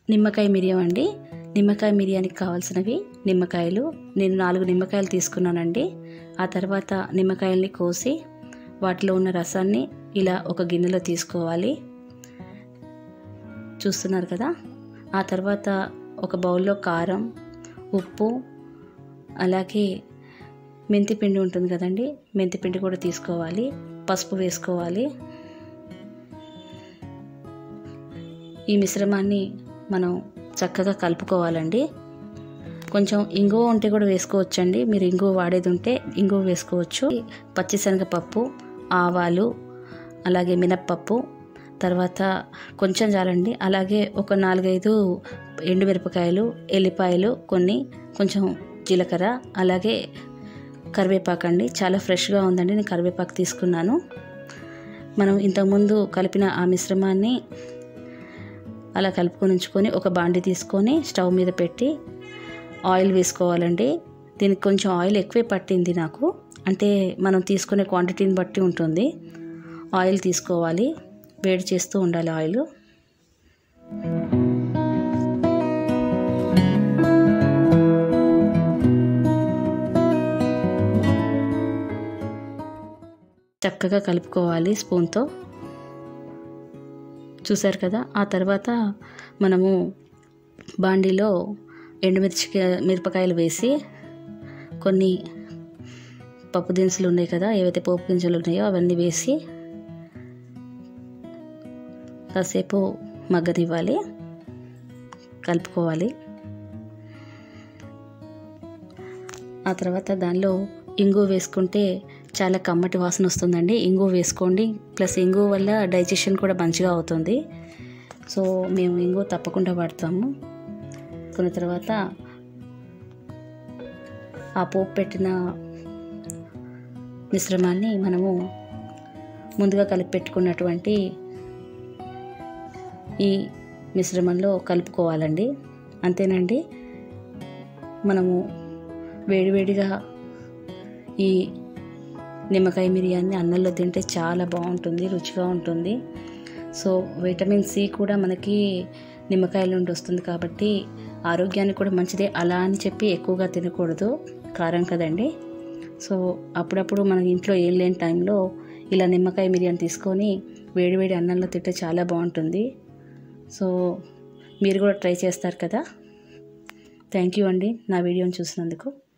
నిమ్మకాయ మిరియం అండి. నిమ్మకాయ మిరియానికి కావాల్సినవి నిమ్మకాయలు. నేను 4 నిమ్మకాయలు తీసుకున్నానండి. ఆ తర్వాత నిమ్మకాయల్ని కోసి వాటిలో ఉన్న రసాన్ని ఇలా ఒక గిన్నెలో తీసుకోవాలి. చూస్తున్నారు కదా. ఆ తర్వాత ఒక బౌల్లో కారం, ఉప్పు, అలాగే మెంతిపిండి ఉంటుంది కదండి, మెంతిపిండి కూడా తీసుకోవాలి. పసుపు వేసుకోవాలి. ఈ మిశ్రమాన్ని మనం చక్కగా కలుపుకోవాలండి. కొంచెం ఇంగువ ఉంటే కూడా వేసుకోవచ్చండి. మీరు ఇంగువ వాడేది ఉంటే ఇంగువ వేసుకోవచ్చు. పచ్చిశనగపప్పు, ఆవాలు, అలాగే మినప్పప్పు, తర్వాత కొంచెం చాలండి. అలాగే ఒక 4-5 ఎండుమిరపకాయలు, ఎల్లిపాయలు కొన్ని, కొంచెం జీలకర్ర, అలాగే కరివేపాకు అండి. చాలా ఫ్రెష్గా ఉందండి, నేను కరివేపాకు తీసుకున్నాను. మనం ఇంతకుముందు కలిపిన ఆ మిశ్రమాన్ని అలా కలుపుకొని ఉంచుకొని ఒక బాండి తీసుకొని స్టవ్ మీద పెట్టి ఆయిల్ వేసుకోవాలండి. దీనికి కొంచెం ఆయిల్ ఎక్కువే పట్టింది నాకు, అంటే మనం తీసుకునే క్వాంటిటీని బట్టి ఉంటుంది. ఆయిల్ తీసుకోవాలి, వేడి చేస్తూ ఉండాలి ఆయిల్. చక్కగా కలుపుకోవాలి స్పూన్తో. చూసారు కదా. ఆ తర్వాత మనము బాండీలో మిరపకాయలు వేసి కొన్ని పప్పు దినుసులు ఉన్నాయి కదా, ఏవైతే పోపు గింజలు ఉన్నాయో అవన్నీ వేసి కాసేపు మగ్గనివ్వాలి, కలుపుకోవాలి. ఆ తర్వాత దానిలో ఇంగువ వేసుకుంటే చాలా కమ్మటి వాసన వస్తుందండి. ఇంగువ వేసుకోండి. ప్లస్ ఇంగువ వల్ల డైజెషన్ కూడా మంచిగా అవుతుంది. సో మేము ఇంగువ తప్పకుండా వాడతాము. కొన్ని తర్వాత ఆ పోపు పెట్టిన మిశ్రమాన్ని మనము ముందుగా కలిపి పెట్టుకున్నటువంటి ఈ మిశ్రమంలో కలుపుకోవాలండి. అంతేనండి. మనము వేడివేడిగా ఈ నిమ్మకాయ మిరియాన్ని అన్నంలో తింటే చాలా బాగుంటుంది, రుచిగా ఉంటుంది. సో విటమిన్ సి కూడా మనకి నిమ్మకాయల నుండి వస్తుంది కాబట్టి ఆరోగ్యానికి కూడా మంచిదే. అలా అని చెప్పి ఎక్కువగా తినకూడదు, కారం కదండి. సో అప్పుడప్పుడు మన ఇంట్లో ఏం లేని టైంలో ఇలా నిమ్మకాయ మిరియాన్ని తీసుకొని వేడివేడి అన్నంలో తింటే చాలా బాగుంటుంది. సో మీరు కూడా ట్రై చేస్తారు కదా. థ్యాంక్ యూ అండి నా వీడియోని చూసినందుకు.